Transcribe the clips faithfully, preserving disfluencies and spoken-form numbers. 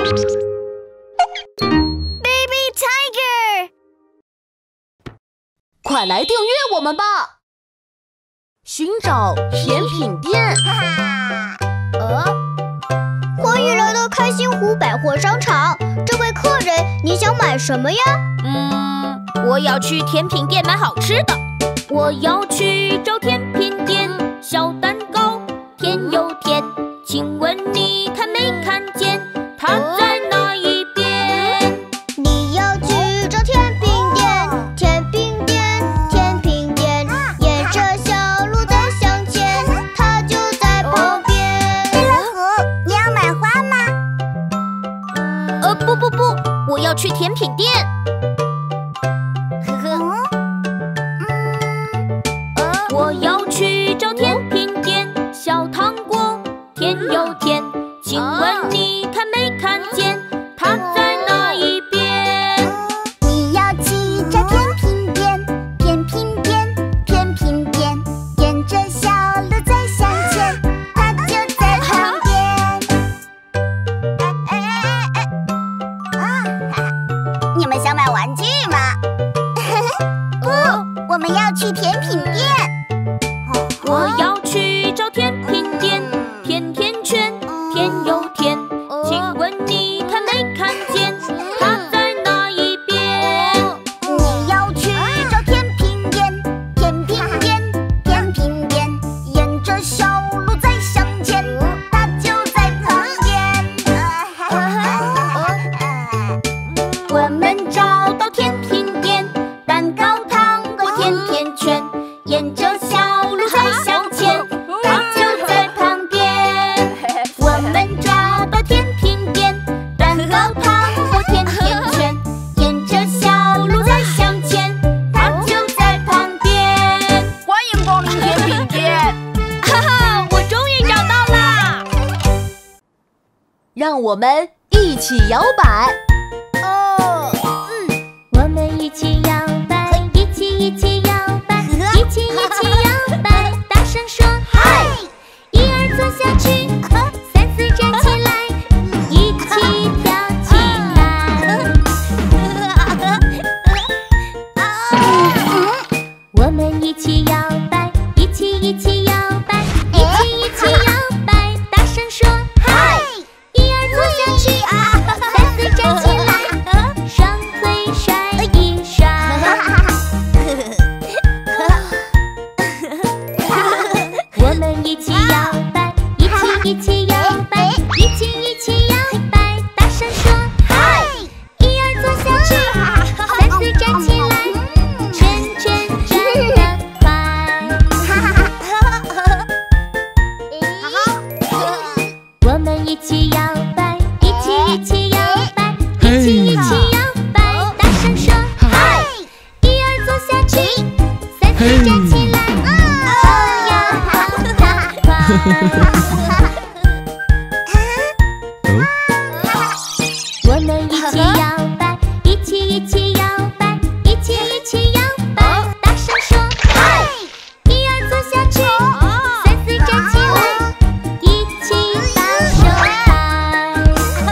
Baby Tiger， 快来订阅我们吧！寻找甜品店。 呃，欢迎来到开心湖百货商场。这位客人，你想买什么呀？ 嗯，我要去甜品店买好吃的。我要去找甜品店，小蛋糕甜又甜。请问你看没看见？它在哪一边？ 你要去找甜品店，甜品店，甜品店，沿着小路再向前，它就在旁边。 飞乐虎，你要买花吗？ 呃，不不不，我要去甜品店。呵呵。我要去找甜品店，小糖果甜又甜。请问你看没看见？它在哪一边？ 你要去找甜品店，甜品店，甜品店，沿着小路再向前，它就在旁边。哎哎哎哎！啊！你们想买玩具吗？不，我们要去甜品店。 我要去找甜品店，甜甜圈，甜又甜。请问你看没看见？它在哪一边？ 你要去找甜品店，甜品店，甜品店，沿着小路再向前，它就在旁边。 我们找到甜品店，蛋糕、糖果、甜甜圈，沿着小路再向前，它就在旁边。我们找到甜品店，蛋糕、糖果、甜甜圈，沿着小路再向前，它就在旁边。 欢迎光临甜品店！ 哈哈，我终于找到啦！ 让我们一起摇摆。 哦， 我们一起摇摆，一起一起摇摆，一起一起摇摆，大声说嗨！一二坐下去，三四站起来，一起跳起来。我们一起摇摆，一起一起摇摆，一起一起摇摆，大声说嗨！一二坐下去，三四站起来，双腿甩一甩。我们一起摇摆，一起一起摇摆，一起一起摇摆，大声说嗨！一二坐下去，三四站起来，圈圈转得快。我们一起摇摆，一起一起摇摆，一起一起摇摆，大声说嗨！一二坐下去，三四站起来，跑呀跑得快。我们一起摇摆，一起一起摇摆，一起一起摇摆，大声说嗨！一二坐下去，三四站起来，一起把手拍。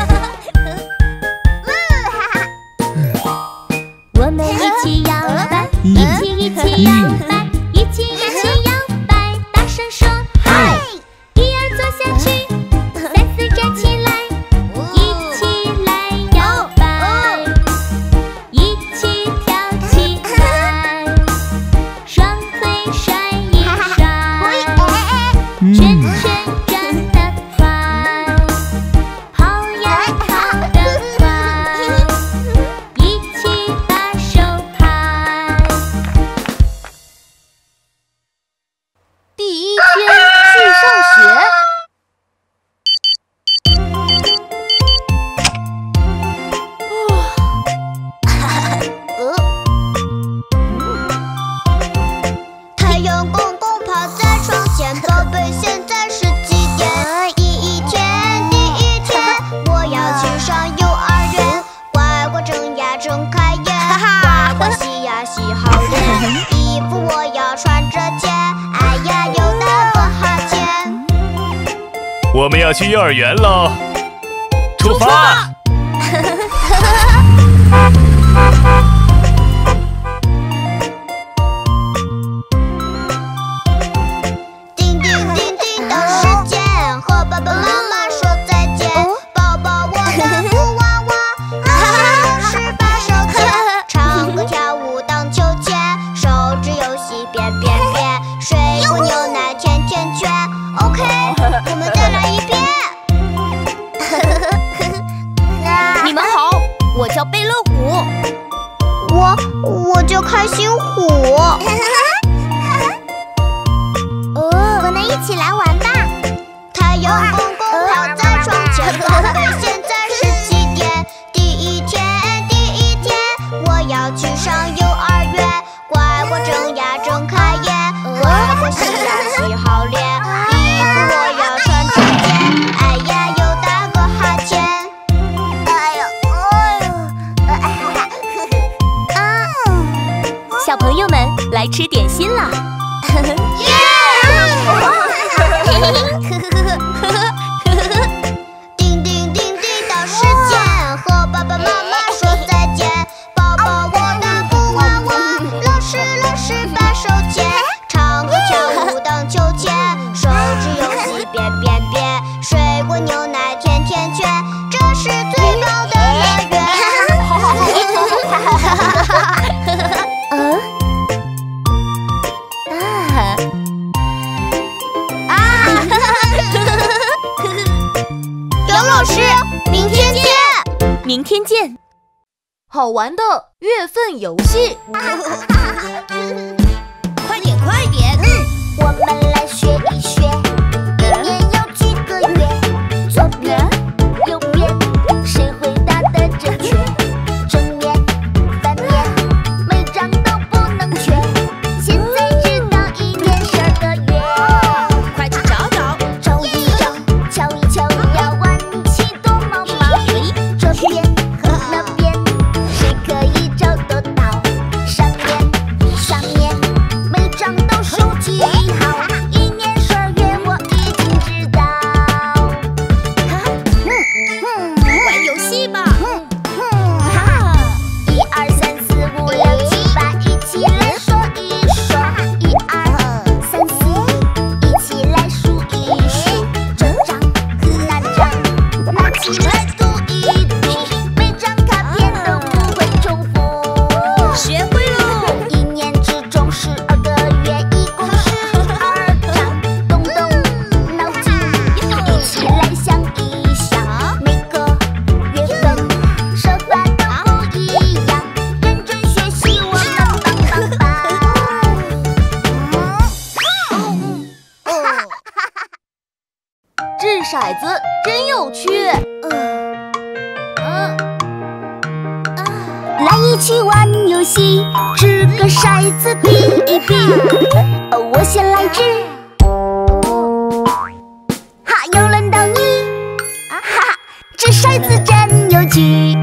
我们一起摇摆，一起一起摇摆，一起一起摇摆，大声说嗨！一二坐下去，三四站起来，一起来摇摆，一起跳起来，双腿甩一甩，圈圈转得快，跑呀跑得快，一起把手拍。 第一天去上学。 太阳公公趴在窗前，宝贝，现在是几点？第一天，第一天，我要去上幼儿园。乖乖睁呀睁开眼，乖乖洗呀洗好脸。衣服我要穿着件，哎呀又打个哈欠。 我们要去幼儿园喽！出发！ 叮叮叮叮到时间，和爸爸妈妈说再见。抱抱我的布娃娃，啊，是把手牵，唱歌跳舞荡秋千，手指游戏变变变，水果牛奶甜甜圈。OK， 我们再来一遍。 你们好，我叫贝乐虎。 我我叫开心虎。 哦，我们一起来玩吧。 太阳公公跑在窗前，宝贝，现在是几点？第一天，第一天，我要去上幼儿园。乖乖睁呀睁开眼，乖乖洗呀洗好脸，衣服我要穿整洁。哎呀，又打个哈欠。 哎呦，哎呦，啊！ 小朋友们来吃点心啦！ 叮叮叮叮到时间，和爸爸妈妈说再见。抱抱我的布娃娃，老师老师把手牵，唱歌跳舞荡秋千，手指游戏变变变，水果牛奶甜甜圈，这是最棒的乐园。 嗯啊啊！ 杨老师，明天见。 明天见。 好玩的月份游戏。 快点快点！ 我们来学一学，一年有几个月？左边、右边，谁回答得正确？正面、反面，每张都不能缺。现在知道一年十二个月， 快去找找！ 找一找，瞧一瞧，要玩起多毛毛。这边和那边，谁可以找得到？上面、下面，每张都数记好。一年十二月，我已经知道。 玩游戏吧！ 一二三四五六七八，一起来说一说。一二三四，一起来数一数。这张那张，拿起来读一读，每张卡片都不会重复。 学会喽！ 一年之中十二个月，一共十二张。动动脑筋，一起来想一想，每个月份说法都不一样。认真学习，我们棒棒棒！ 掷骰子真有趣。 来一起玩游戏，掷个骰子比一比。哦，我先来掷。哈，又轮到你。哈哈，掷骰子真有趣。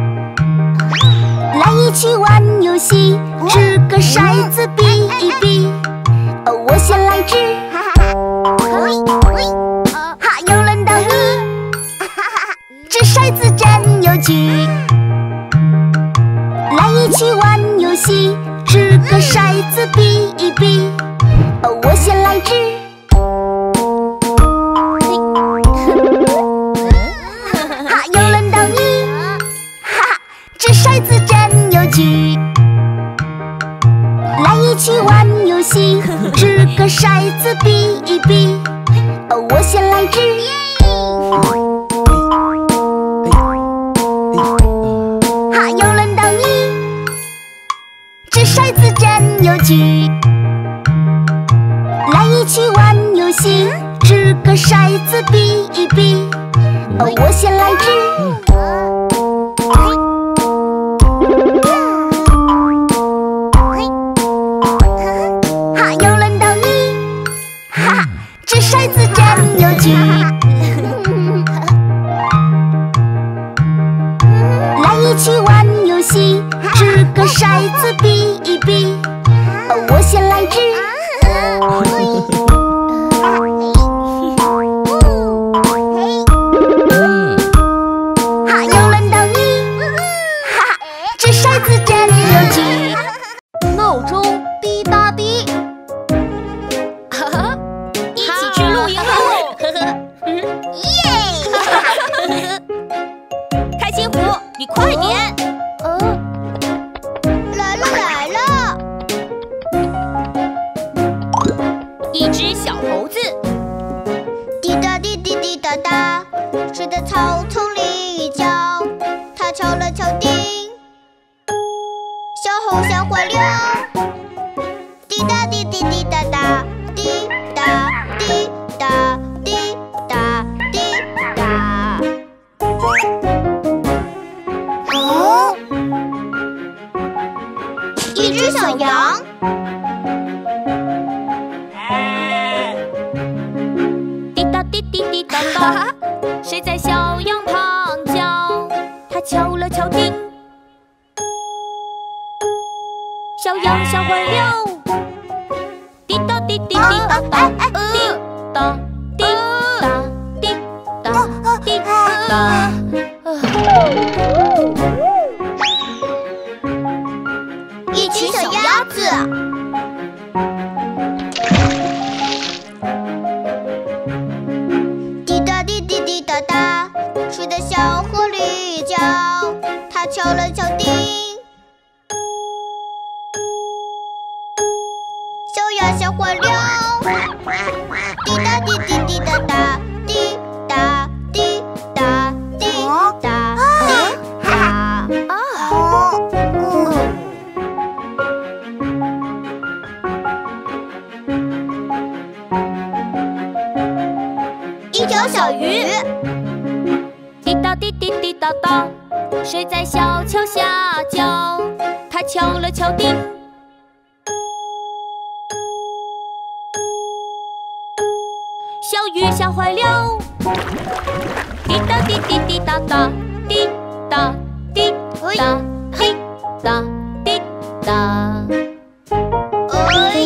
来一起玩游戏，掷个骰子比一比。哦，我先来掷。哈，又轮到你。掷骰子真有趣。来一起玩游戏，掷个骰子比一比。哦，我先来掷。哈，又轮到你。哈哈，掷骰子真有趣。来一起玩游戏，掷个骰子比一比。哦，我先来掷。哈，又轮到你。掷骰子真有趣。来一起玩游戏，掷个骰子比一比。哦，我先来掷。哈，又轮到你。哈哈，掷骰子真有趣。来一起玩游戏，掷个骰子比一比。哦，我先来掷。哈，又轮到你。 他敲了敲钉，小红小槐柳，滴答滴滴滴答答，滴答滴答滴答滴答。哦，一只小羊。 滴答滴滴滴答答，谁在小羊旁叫？他敲了敲钉，小羊小槐柳，滴答滴滴滴答答，滴答滴答滴答滴答。 一群小鸭子。滴答滴滴滴答答，水在小河里搅，它敲了敲钉，小鸭小槐柳，滴答滴滴滴答答，滴答滴答滴答滴答。一条小鱼。 滴答滴滴滴答答，谁在小桥下叫？他敲了敲钉，小鱼小槐柳，滴答滴滴滴答答，滴答滴答滴答滴答。 哎，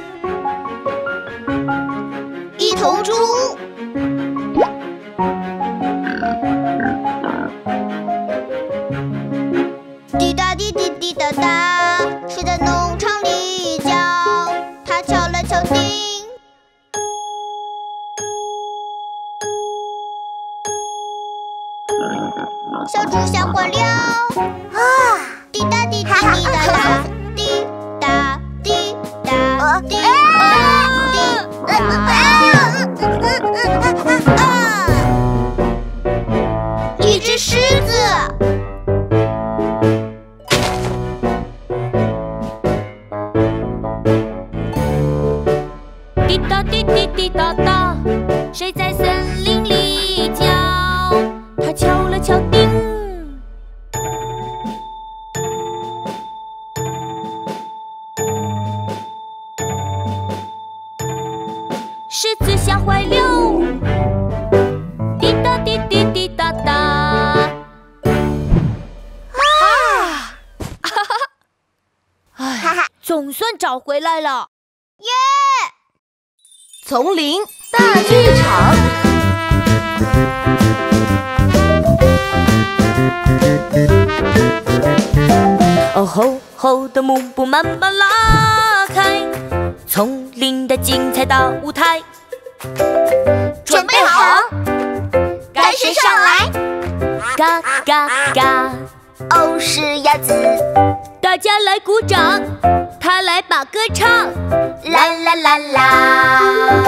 一头猪。滴答滴滴滴答答，谁在农场里叫？它敲了敲钉，小猪小槐柳，啊，滴答滴滴滴答答，滴答滴答滴答滴答。一只狮子。 滴答滴滴滴答答，谁在森林里叫？他敲了敲钉，狮子小槐柳，滴答滴滴滴答答。啊！哈哈！哎，总算找回来了。 耶！ 丛林大剧场。 哦吼吼的幕布慢慢拉开，丛林的精彩大舞台。 准备好，该谁上来？ 嘎嘎嘎， 哦，是鸭子。 大家来鼓掌，他来把歌唱。 啦啦啦啦！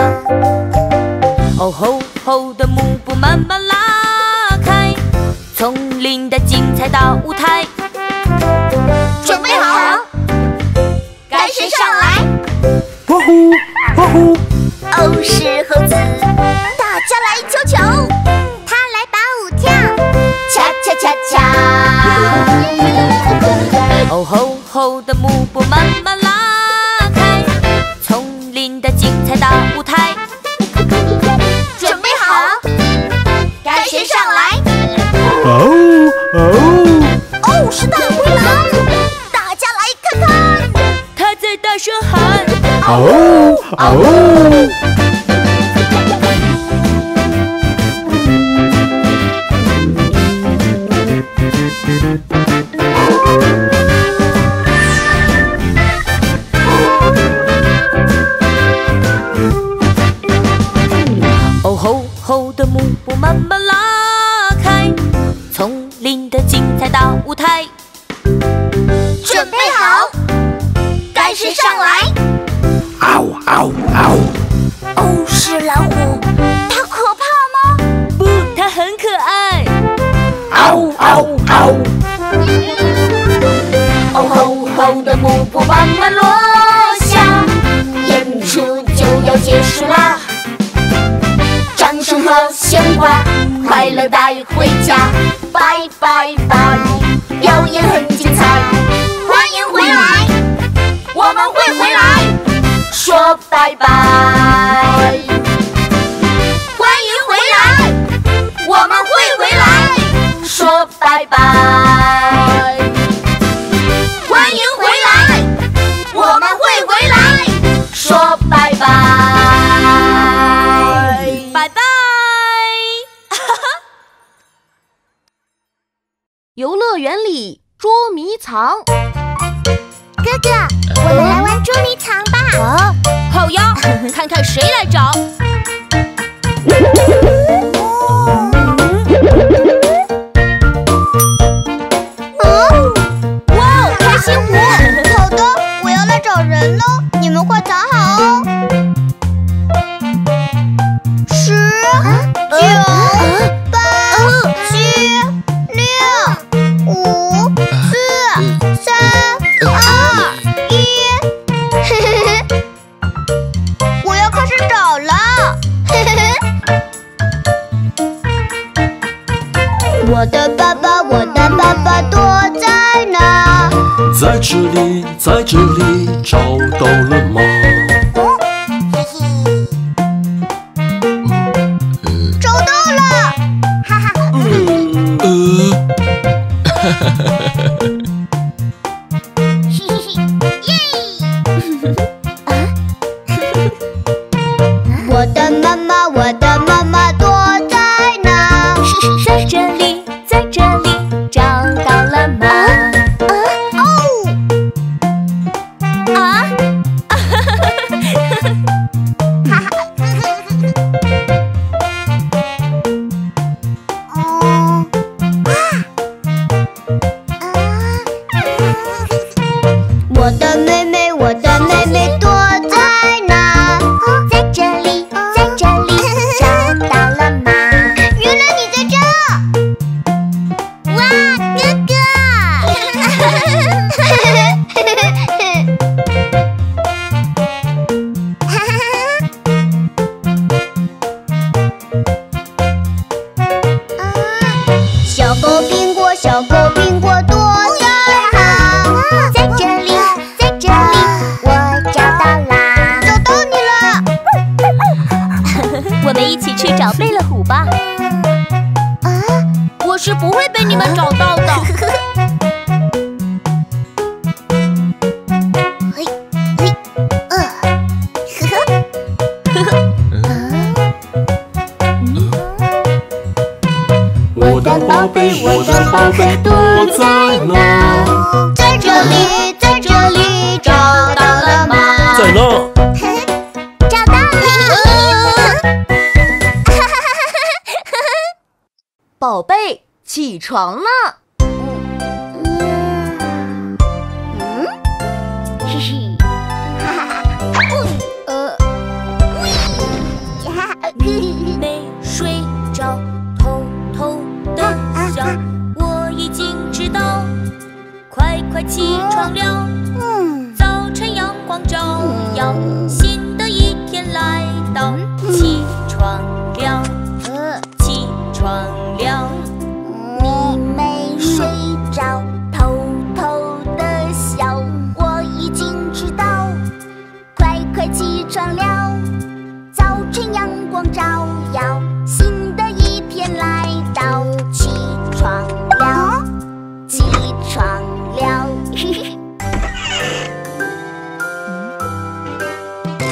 哦吼吼的幕布慢慢拉开，丛林的精彩大舞台。 准备好，该谁上来？ 呼呼呼呼， 哦，是猴子。大家来瞧瞧，他来把舞跳，恰恰恰恰。 哦吼吼的幕布慢慢拉开，丛林的精彩大舞台。 准备好，该谁上来？ 哦哦， 哦，是大灰狼。大家来看看， 他在大声喊。 哦哦。 哦吼吼的幕布慢慢拉开，丛林的精彩大舞台。 准备好，该谁上来？ 嗷嗷嗷！ 嗷！哦吼吼的幕布慢慢落下，演出就要结束啦！掌声和鲜花，快乐带回家，拜拜拜！表演很精彩，欢迎回来，我们会回来，说拜拜。欢迎回来，我们会回来，说拜拜。欢迎回来，我们会回来，说拜拜。拜拜。 游乐园里捉迷藏。 哥哥，我们来玩捉迷藏吧。 啊， 好呀，看看谁来找。 哇，开心果！好的，我要来找人了，你们快藏好哦。十、九、八、七、六、五、四、三、二、一。嘿嘿嘿，我要开始找了。嘿嘿嘿。我的爸爸，我的爸爸躲在哪？ 在这里，在这里，找到了吗？ 找到了！哈哈。 呃， 我的妈妈，我的妈妈躲在哪？ 在这里，在这里，找到了吗？啊！ 我的妹妹，我的妹妹躲在哪？ 在这里，在这里，找到了吗？ 原来你在这！ 哇，哥哥！ 小狗苹果，小狗苹果躲在哪？ 在这里，在这里，我找到啦！ 找到你了！ 我们一起去找贝勒虎吧。我是不会被你们找到的。 嘿，嘿，呃，呵呵。 我的宝贝，我的宝贝躲在哪？ 在这里，在这里，找到了吗？ 在哪？ 找到了！ 宝贝，起床了。 嘿嘿，哈哈哈，呃，哈哈， 没睡着，偷偷的笑。我已经知道，快快起床了。 嗯， 早晨阳光照耀，新的一天来到。起床了， 呃， 起床了。 你没睡着，偷偷的笑。我已经知道，快快起床了。早晨阳光照耀，新的一天来到。起床了，起床了。嘿嘿。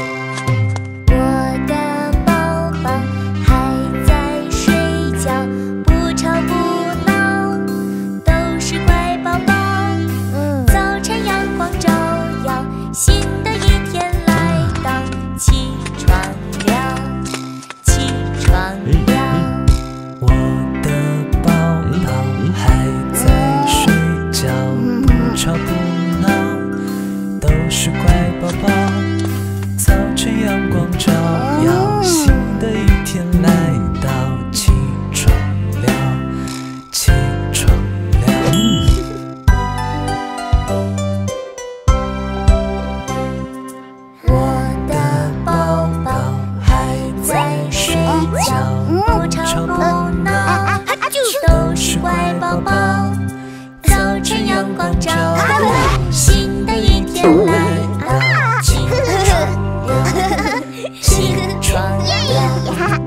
宝宝，早晨阳光照，新的一天来，起床了，起床了。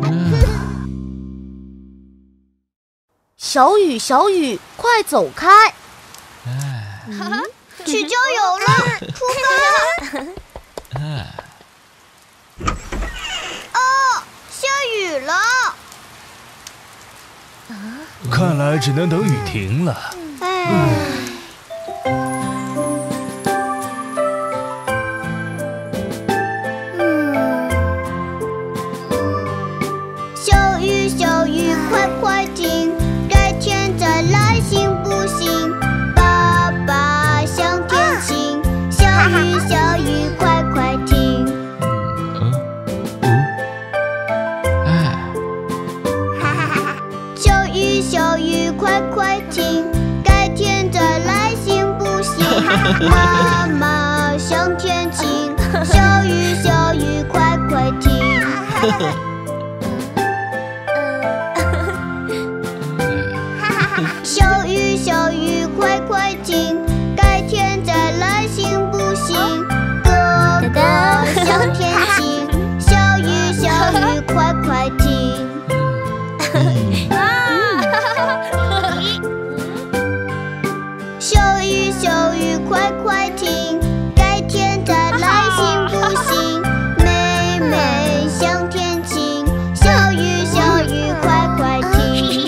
小雨，小雨，快走开！ 去郊游了，出发！哦，下雨了。 看来只能等雨停了。 哎。小雨，小雨，快快停，改天再来行不行？爸爸想天晴，小雨，小雨，快快停。小雨，小雨，快快停，改天再来行不行？妈妈想天晴，小雨，小雨，快快停。小雨，小雨，快快停，改天再来行不行？哥哥想天晴，小雨，小雨，快快停。小雨，小雨，快快停，改天再来行不行？妹妹想天晴，小雨，小雨，快快停。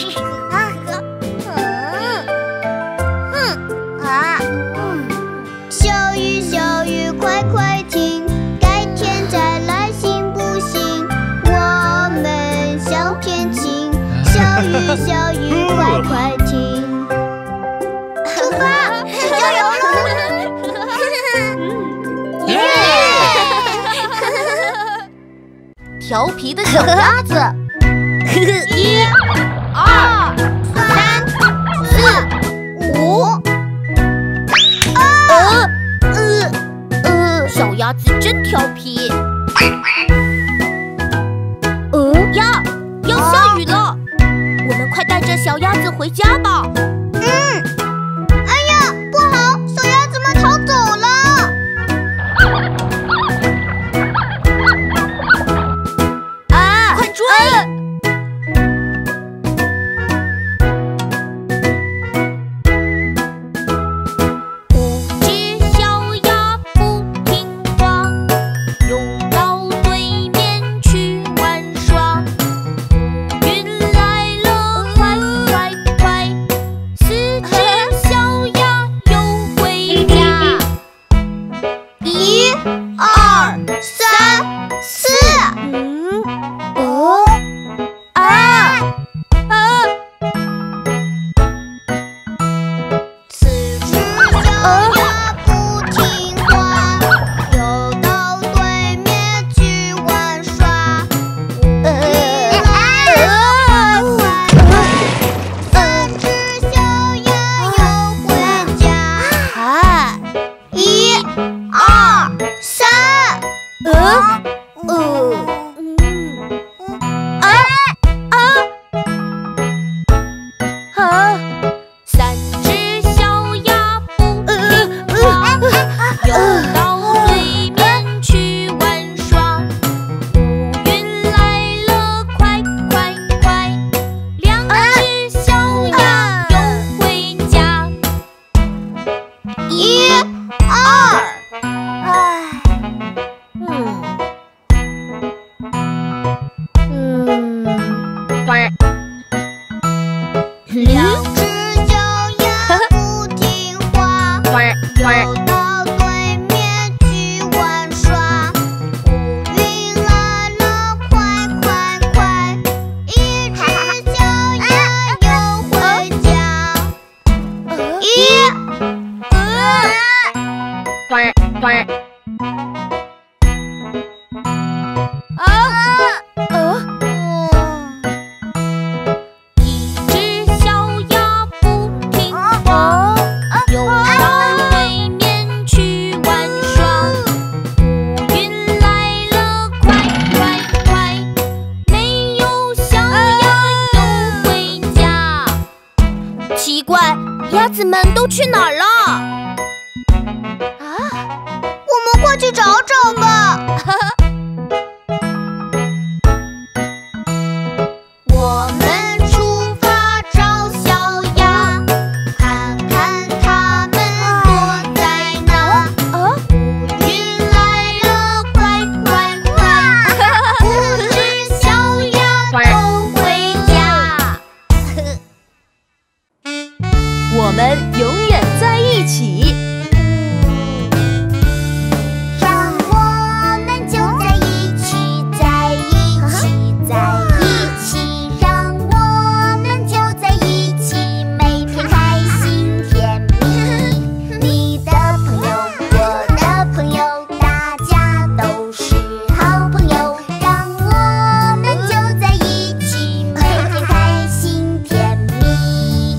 小雨，小雨，快快停，改天再来行不行？我们想天晴，小雨，小雨，快快停。出发，去郊游喽！ 耶！调皮的小鸭子，一、二、三、四、五。 呃呃呃，小鸭子真调皮。呃呀，要下雨了，我们快带着小鸭子回家吧。 嗯。哎呀，不好，小鸭子们逃走了。 啊，快追！ 怪，鸭子们都去哪儿了？ 啊，我们快去找找吧。我们出发找小鸭，看看它们躲在哪。 啊， 乌云来了，快快快，五只小鸭都回家。 我们永远在一起。 让我们就在一起，在一起，在一起，让我们就在一起，每天开心甜蜜。你的朋友，我的朋友，大家都是好朋友。让我们就在一起，每天开心甜蜜。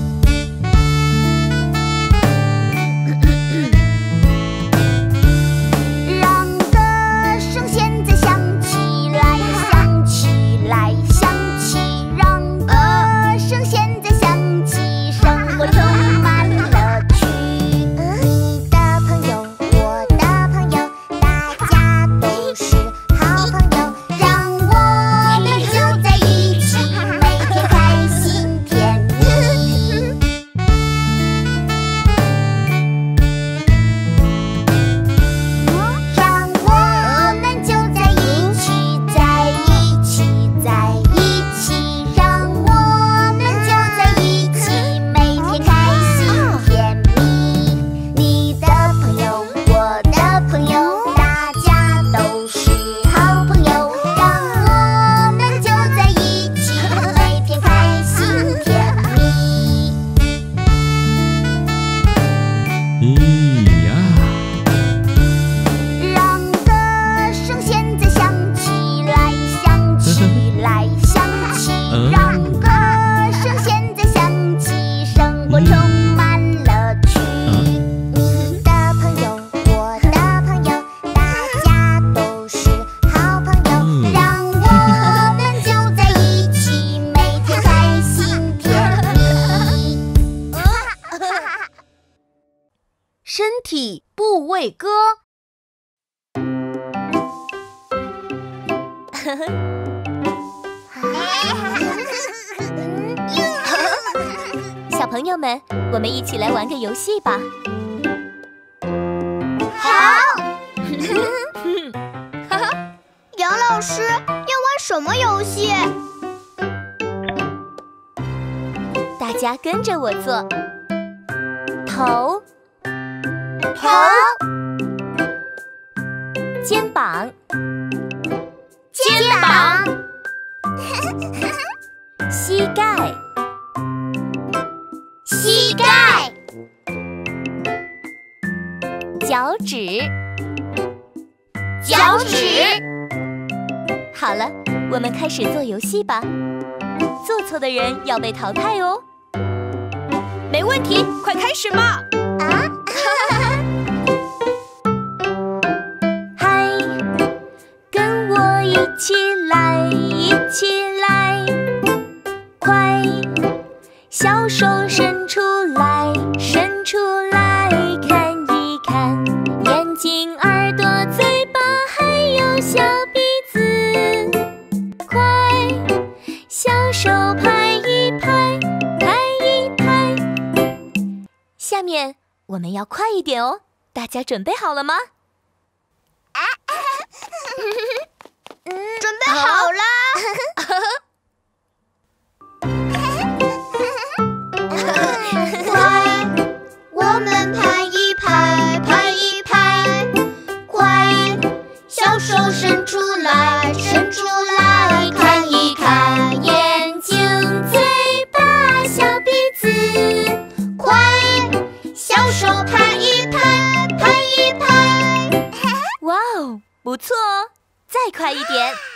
让歌声现在响起来，响起来，响起，让歌声现在响起，生活充满乐趣。你的朋友，我的朋友，大家都是好朋友。让我们就在一起，每天开心甜蜜。让我们就在一起，在一起，在一起，让我们就在一起，每天开心甜蜜。你的朋友，我的朋友，大家都是好朋友。让我们就在一起，每天开心甜蜜。 咿呀， 让歌声现在响起来，响起来，响起，让歌声现在响起，生活充满乐趣。你的朋友，我的朋友，大家都是好朋友。让我们就在一起，每天开心甜蜜。 身体部位歌。 小朋友们，我们一起来玩个游戏吧。 杨老师要玩什么游戏？ 大家跟着我做。头， 头、 肩膀， 肩膀、 膝盖， 膝盖、 脚趾。 脚趾。 好了，我们开始做游戏吧。做错的人要被淘汰哦。 没问题，快开始吧！ 嗨，跟我一起来，一起来，快，小手伸出来，伸出来，看一看，眼睛、耳朵、嘴巴，还有小鼻子，快，小手拍一拍，拍一拍。下面我们要快一点哦，大家准备好了吗？ 准备好了。快，我们拍一拍，拍一拍，快，小手伸出来，伸出来，看一看，眼睛、嘴巴、小鼻子，快，小手拍一拍，拍一拍。 哇哦，不错哦，再快一点。